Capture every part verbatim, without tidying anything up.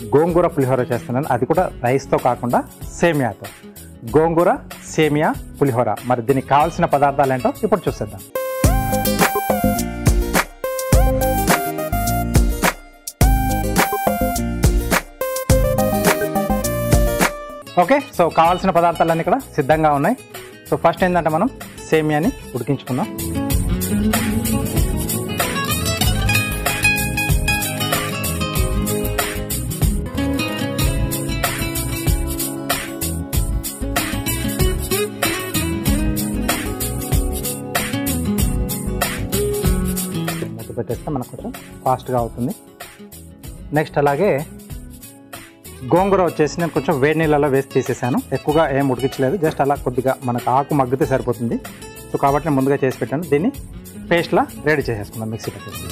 గోంగూర పులిహోర చేస్తున్నాను, అది కూడా రైస్తో కాకుండా సేమియాతో. గోంగూర సేమియా పులిహోర. మరి దీనికి కావాల్సిన పదార్థాలు ఏంటో ఇప్పుడు చూసేద్దాం. ఓకే, సో కావాల్సిన పదార్థాలన్నీ ఇక్కడ సిద్ధంగా ఉన్నాయి. సో ఫస్ట్ ఏంటంటే మనం సేమియాని ఉడికించుకుందాం. మూత పెట్టేస్తే మనకు కొంచెం ఫాస్ట్గా అవుతుంది. నెక్స్ట్ అలాగే గోంగూర వచ్చేసి నేను కొంచెం వేడి నీళ్ళలో వేసి తీసేసాను. ఎక్కువగా ఏం ఉడికించలేదు, జస్ట్ అలా కొద్దిగా మనకు ఆకు మగ్గితే సరిపోతుంది. సో కాబట్టి నేను ముందుగా చేసి పెట్టాను. దీన్ని పేస్ట్లా రెడీ చేసేసుకున్నాను మిక్సీ పెట్టేసి.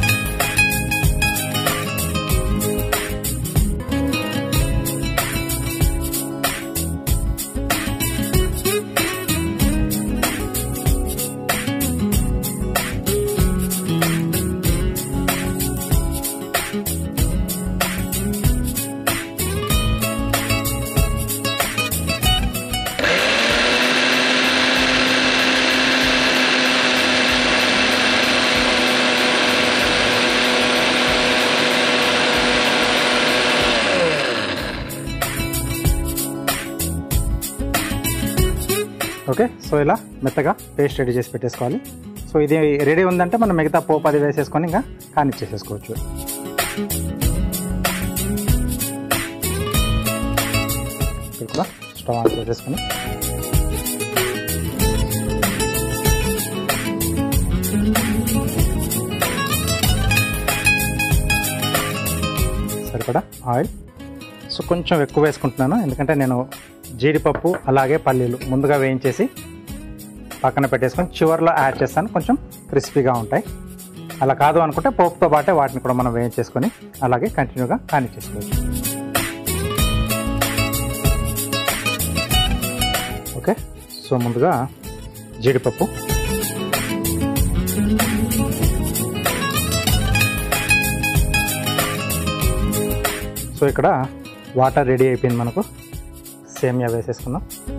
ఓకే, సో ఇలా మెత్తగా పేస్ట్ రెడీ చేసి పెట్టేసుకోవాలి. సో ఇది రెడీ ఉందంటే మనం మిగతా పోపు అది వేసేసుకొని ఇంకా కానిచ్చేసేసుకోవచ్చు. ఇక్కడ కూడా స్టవ్ ఆన్ చేసేసుకొని సరిపడా ఆయిల్. సో కొంచెం ఎక్కువ వేసుకుంటున్నాను, ఎందుకంటే నేను జీడిపప్పు అలాగే పల్లీలు ముందుగా వేయించేసి పక్కన పెట్టేసుకొని చివరిలో యాడ్ చేస్తాను, కొంచెం క్రిస్పీగా ఉంటాయి. అలా కాదు అనుకుంటే పోపుతో పాటే వాటిని కూడా మనం వేయించేసుకొని అలాగే కంటిన్యూగా కానిచ్చేసుకోవచ్చు. ఓకే, సో ముందుగా జీడిపప్పు, సో ఇక్కడ వాటర్ రెడీ అయిపోయింది. మనకు సేమియా వేసేసుకుందాం.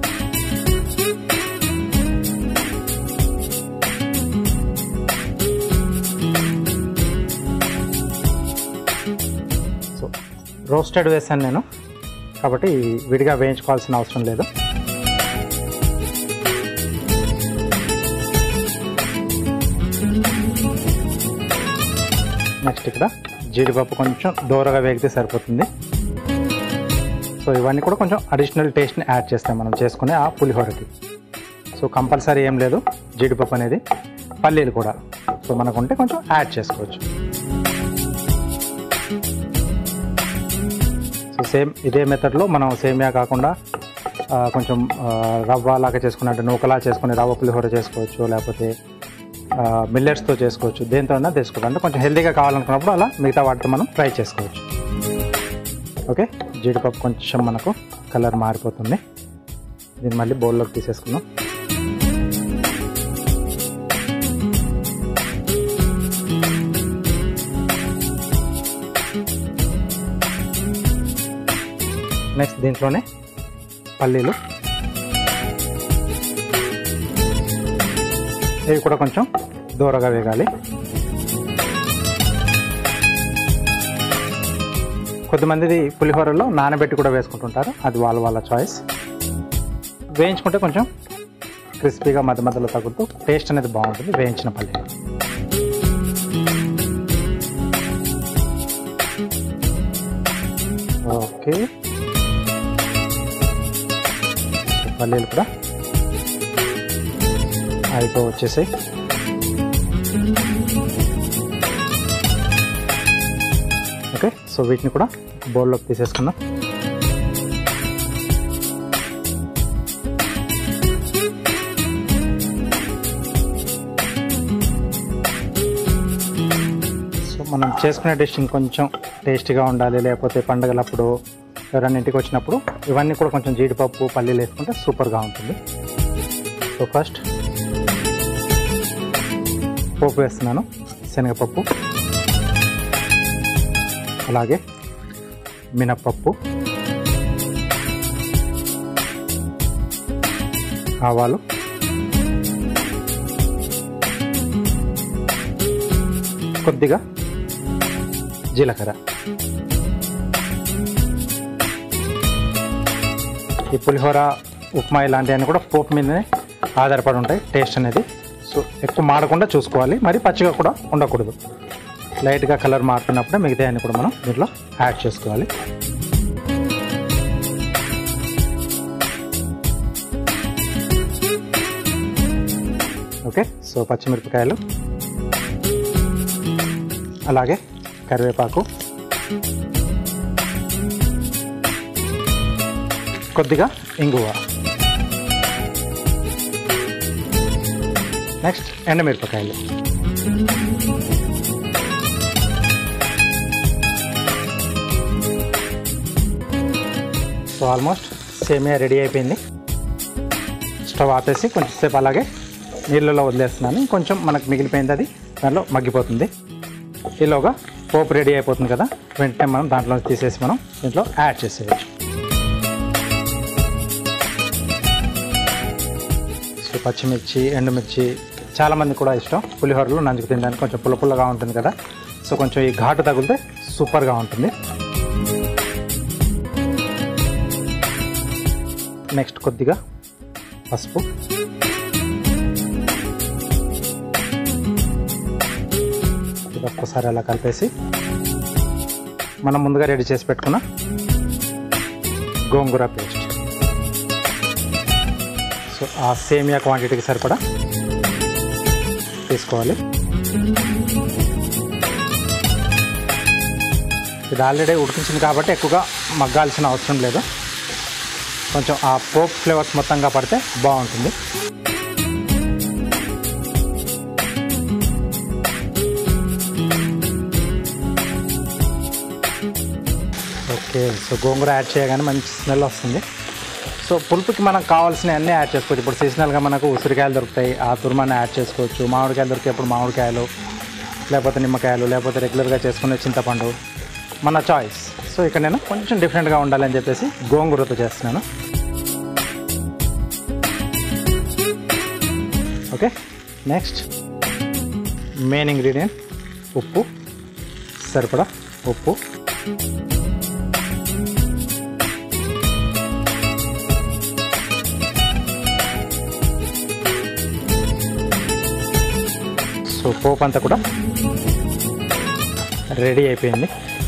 సో రోస్టెడ్ వేసాను నేను, కాబట్టి విడిగా వేయించుకోవాల్సిన అవసరం లేదు. నెక్స్ట్ ఇక్కడ జీడిపప్పు కొంచెం దూరగా వేగితే సరిపోతుంది. సో ఇవన్నీ కూడా కొంచెం అడిషనల్ టేస్ట్ని యాడ్ చేస్తాం మనం చేసుకునే ఆ పులిహోరకి. సో కంపల్సరీ ఏం లేదు జీడిపప్పు అనేది, పల్లీలు కూడా సో మనకు ఉంటే కొంచెం యాడ్ చేసుకోవచ్చు. సో సేమ్ ఇదే మెథడ్లో మనం సేమియా కాకుండా కొంచెం రవ్వ లాగా చేసుకున్నట్టు నూకలా చేసుకుని రవ్వ పులిహోర చేసుకోవచ్చు, లేకపోతే మిల్లెట్స్తో చేసుకోవచ్చు, దేంతో అయినా తీసుకోవచ్చు. అంటే కొంచెం హెల్తీగా కావాలనుకున్నప్పుడు అలా మిగతా వాటితో మనం ట్రై చేసుకోవచ్చు. ఓకే, జీడిపప్పు కొంచెం మనకు కలర్ మారిపోతుంది. దీన్ని మళ్ళీ బౌల్లోకి తీసేసుకుందాం. నెక్స్ట్ దీంట్లోనే పల్లీలు, ఇవి కూడా కొంచెం దూరగా వేగాలి. కొద్దిమంది పులిహోరలో నానబెట్టి కూడా వేసుకుంటుంటారు, అది వాళ్ళ వాళ్ళ చాయిస్. వేయించుకుంటే కొంచెం క్రిస్పీగా మధ్య మధ్యలో తగులుతూ టేస్ట్ అనేది బాగుంటుంది వేయించిన పల్లీలు. ఓకే, పల్లీలు కూడా అయిపో వచ్చేసాయి. ఓకే, సో వీటిని కూడా బౌల్లోకి తీసేసుకుందాం. సో మనం చేసుకునే డిష్ ఇంకొంచెం టేస్టీగా ఉండాలి, లేకపోతే పండుగలప్పుడు ఎవరైనా ఇంటికి వచ్చినప్పుడు ఇవన్నీ కూడా కొంచెం జీడిపప్పు పల్లీలు వేసుకుంటే సూపర్గా ఉంటుంది. సో ఫస్ట్ పోపు వేస్తున్నాను, శనగపప్పు అలాగే మినప్పప్పు, ఆవాలు, కొద్దిగా జీలకర్ర. ఈ పులిహోర, ఉప్మా ఇలాంటివన్నీ కూడా పోపు మీదనే ఆధారపడి ఉంటాయి టేస్ట్ అనేది. సో ఎక్కువ మాడకుండా చూసుకోవాలి, మరి పచ్చిగా కూడా ఉండకూడదు. లైట్గా కలర్ మారుతున్నప్పుడే మిగతా అన్ని కూడా మనం దీంట్లో యాడ్ చేసుకోవాలి. ఓకే, సో పచ్చిమిరపకాయలు, అలాగే కరివేపాకు, కొద్దిగా ఇంగువ, నెక్స్ట్ ఎండుమిరపకాయలు. సో ఆల్మోస్ట్ సేమియా రెడీ అయిపోయింది. స్టవ్ ఆపేసి కొంచెంసేపు అలాగే నీళ్ళలో వదిలేస్తున్నాను. కొంచెం మనకు మిగిలిపోయింది, అది దానిలో మగ్గిపోతుంది. ఈలోగా పోపు రెడీ అయిపోతుంది కదా, వెంటనే మనం దాంట్లో తీసేసి మనం దీంట్లో యాడ్ చేసేయచ్చు. సో పచ్చిమిర్చి, ఎండుమిర్చి చాలామంది కూడా ఇష్టం పులిహోరలో నంచుకు తినడానికి. కొంచెం పుల్ల పుల్లగా ఉంటుంది కదా, సో కొంచెం ఈ ఘాటు తగిలితే సూపర్గా ఉంటుంది. నెక్స్ట్ కొద్దిగా పసుపు, ఒక్కసారి అలా కలిపేసి మనం ముందుగా రెడీ చేసి పెట్టుకున్న గోంగూర పేస్ట్, సో ఆ సేమియా క్వాంటిటీకి సరిపడా తీసుకోవాలి. ఇది ఆల్రెడీ ఉడికించింది కాబట్టి ఎక్కువగా మగ్గాల్సిన అవసరం లేదు. కొంచెం ఆ పోప్ ఫ్లేవర్స్ మొత్తంగా పడితే బాగుంటుంది. ఓకే, సో గోంగూర యాడ్ చేయగానే మంచి స్మెల్ వస్తుంది. సో పులుపుకి మనకు కావాల్సిన అన్నీ యాడ్ చేసుకోవచ్చు. ఇప్పుడు సీజనల్గా మనకు ఉసిరికాయలు దొరుకుతాయి, ఆ తురుమాన్ని యాడ్ చేసుకోవచ్చు. మామిడికాయలు దొరికేప్పుడు మామిడికాయలు, లేకపోతే నిమ్మకాయలు, లేకపోతే రెగ్యులర్గా చేసుకునే చింతపండు, మన చాయిస్. సో ఇక్కడ నేను కొంచెం డిఫరెంట్గా ఉండాలని చెప్పేసి గోంగూరతో చేస్తున్నాను. ఓకే, నెక్స్ట్ మెయిన్ ఇంగ్రీడియంట్ ఉప్పు, సరిపడా ఉప్పు, సో పోపు అంతా కూడా రెడీ అయిపోయింది.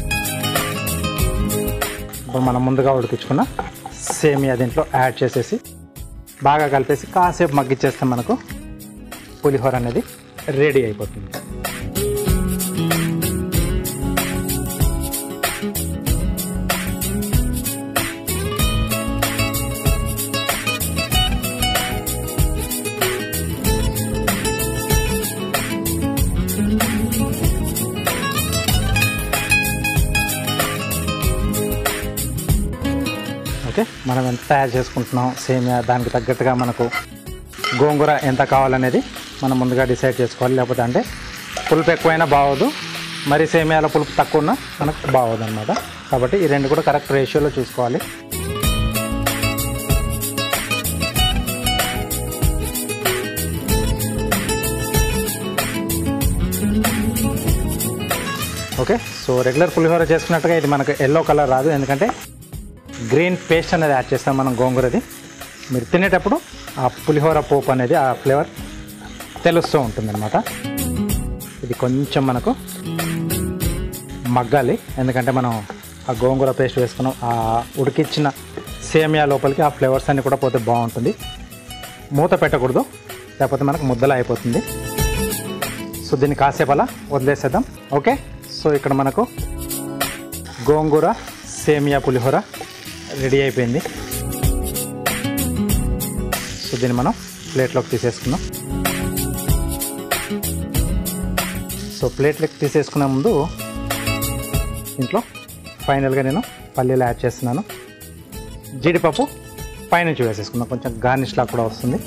ఇప్పుడు మనం ముందుగా ఉడికించుకున్న సేమియా దీంట్లో యాడ్ చేసేసి బాగా కలిపేసి కాసేపు మగ్గిచ్చేస్తే మనకు పులిహోర అనేది రెడీ అయిపోతుంది. ఓకే, మనం ఎంత తయారు చేసుకుంటున్నాం సేమియా, దానికి తగ్గట్టుగా మనకు గోంగూర ఎంత కావాలనేది మనం ముందుగా డిసైడ్ చేసుకోవాలి. లేకపోతే అంటే పులుపు ఎక్కువైనా బాగోదు, మరి సేమియాలో పులుపు తక్కువ ఉన్నా మనకు బాగోదు అన్నమాట. కాబట్టి ఈ రెండు కూడా కరెక్ట్ రేషియోలో చూసుకోవాలి. ఓకే, సో రెగ్యులర్ పులిహోర చేసుకున్నట్టుగా ఇది మనకు ఎల్లో కలర్ రాదు, ఎందుకంటే గ్రీన్ పేస్ట్ అనేది యాడ్ చేస్తాం మనం గోంగూరది. మీరు తినేటప్పుడు ఆ పులిహోర పోపు అనేది ఆ ఫ్లేవర్ తెలుస్తూ ఉంటుందన్నమాట. ఇది కొంచెం మనకు మగ్గాలి, ఎందుకంటే మనం ఆ గోంగూర పేస్ట్ వేసుకున్నాం, ఆ ఉడికిచ్చిన సేమియా లోపలికి ఆ ఫ్లేవర్స్ అన్నీ కూడా పోతే బాగుంటుంది. మూత పెట్టకూడదు, లేకపోతే మనకు ముద్దలా అయిపోతుంది. సో దీన్ని కాసేపు అలా వదిలేసేద్దాం. ఓకే, సో ఇక్కడ మనకు గోంగూర సేమియా పులిహోర రెడీ అయిపోయింది. సో దీన్ని మనం ప్లేట్లోకి తీసేసుకుందాం. సో ప్లేట్లోకి తీసేసుకునే ముందు ఇంట్లో ఫైనల్గా నేను పల్లీలు యాడ్ చేస్తున్నాను. జీడిపప్పు పైనుంచి వేసేసుకుందాం, కొంచెం గార్నిష్ లాగా కూడా వస్తుంది.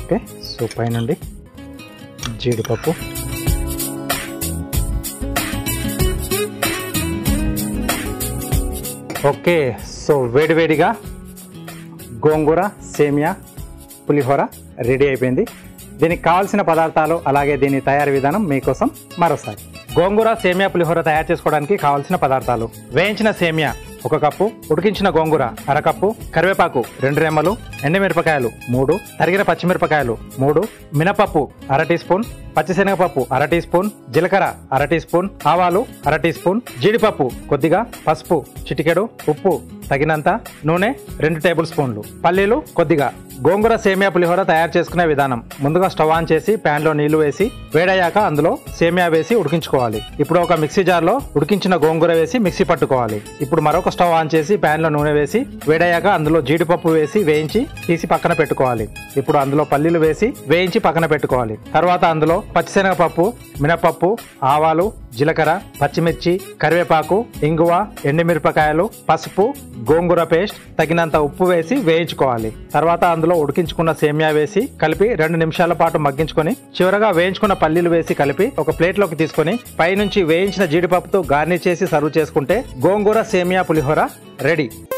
ఓకే, సో పైనుండి జీడిపప్పు, ఓకే. సో వేడివేడిగా గోంగూర సేమియా పులిహోర రెడీ అయిపోయింది. దీనికి కావాల్సిన పదార్థాలు అలాగే దీని తయారీ విధానం మీకోసం మరోసారి. గోంగూర సేమియా పులిహోర తయారు చేసుకోవడానికి కావాల్సిన పదార్థాలు: వేయించిన సేమియా ఒక కప్పు, ఉడికించిన గోంగూర అరకప్పు, కరివేపాకు రెండు రెమ్మలు, ఎండుమిరపకాయలు మూడు, తరిగిన పచ్చిమిరపకాయలు మూడు, మినపప్పు అర టీ స్పూన్, పచ్చిశనగపప్పు అర టీ స్పూన్, జీలకర్ర అర టీ స్పూన్, ఆవాలు అర టీ స్పూన్, జీడిపప్పు కొద్దిగా, పసుపు చిటికెడు, ఉప్పు తగినంత, నూనె రెండు టేబుల్ స్పూన్లు, పల్లీలు కొద్దిగా. గోంగూర సేమియా పులిహోర తయారు చేసుకునే విధానం: ముందుగా స్టవ్ ఆన్ చేసి ప్యాన్ లో నీళ్లు వేసి వేడయ్యాక అందులో సేమియా వేసి ఉడికించుకోవాలి. ఇప్పుడు ఒక మిక్సీ జార్ లో ఉడికించిన గోంగూర వేసి మిక్సీ పట్టుకోవాలి. ఇప్పుడు మరొక స్టవ్ ఆన్ చేసి ప్యాన్ లో నూనె వేసి వేడయ్యాక అందులో జీడిపప్పు వేసి వేయించి తీసి పక్కన పెట్టుకోవాలి. ఇప్పుడు అందులో పల్లీలు వేసి వేయించి పక్కన పెట్టుకోవాలి. తర్వాత అందులో పచ్చిశనగపప్పు, మినపప్పు, ఆవాలు, జీలకర్ర, పచ్చిమిర్చి, కరివేపాకు, ఇంగువ, ఎండుమిరపకాయలు, పసుపు, గోంగూర పేస్ట్, తగినంత ఉప్పు వేసి వేయించుకోవాలి. తర్వాత అందులో ఉడికించుకున్న సేమియా వేసి కలిపి రెండు నిమిషాల పాటు మగ్గించుకొని చివరగా వేయించుకున్న పల్లీలు వేసి కలిపి ఒక ప్లేట్ లోకి తీసుకొని పైనుంచి వేయించిన జీడిపప్పుతో గార్నిష్ చేసి సర్వ్ చేసుకుంటే గోంగూర సేమియా పులిహోర రెడీ.